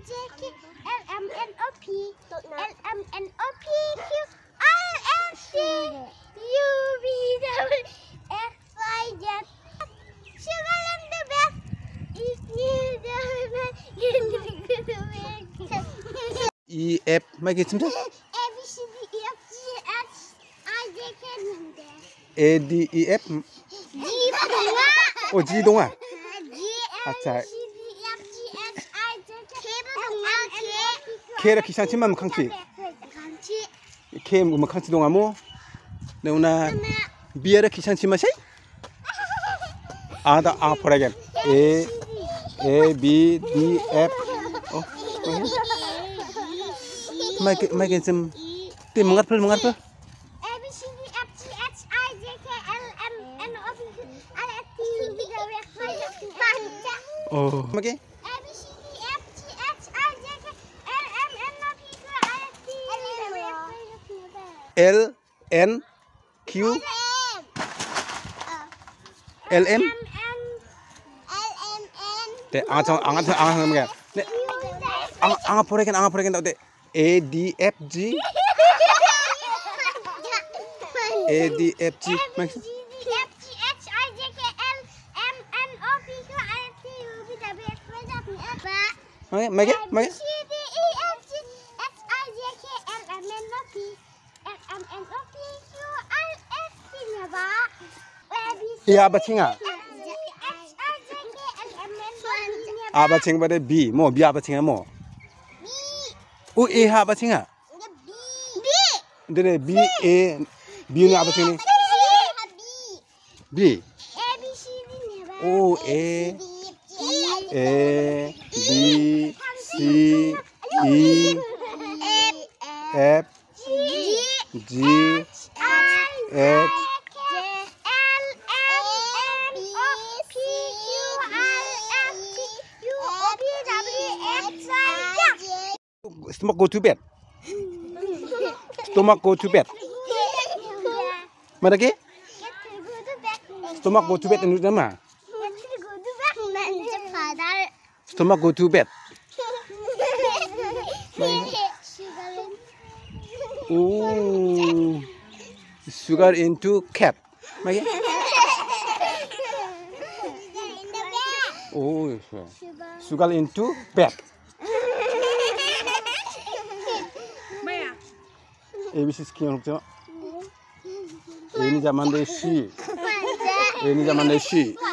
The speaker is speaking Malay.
J K L M N O P L M N O P Q R S T U V W X Y Z. Sugar and the best. If you don't E F mấy cái chấm A B C D E F G H I J K 있는데. A D E F G 동아. 오 G 동아. G 아차. C D E F G H I J K L M N O P Q K라 기상치만 강치. 강치. K 뭐 강치 동아 뭐. 내가 B라 기상치만 세? 아다 아 보라게. A B D F 어. mấy cái chấm tìm ngắt phơi A B C D F G H I J K L M N O P Q R S T U V W X Y Z. mấy cái A B C D F G H I J K L M N O P Q R S T U V W X Y Z. L N Q L M 네 앙아 뭐야 네 앙아 보라게 나오대 A D F G A D F G mấy cái iya bacing à a bacing pada B mo B bacing mo u E ha bacing à đây B A B ni apa bacing ni B O A B C E F G H Stomach go to bed. Stomach go to bed. Mana lagi? Stomach go to bed ini nama. Stomach go to bed. Oh, sugar into cat. Mana? Oh, sugar into bed. ABC sekian rukun. Ini zaman desi. Ini zaman desi.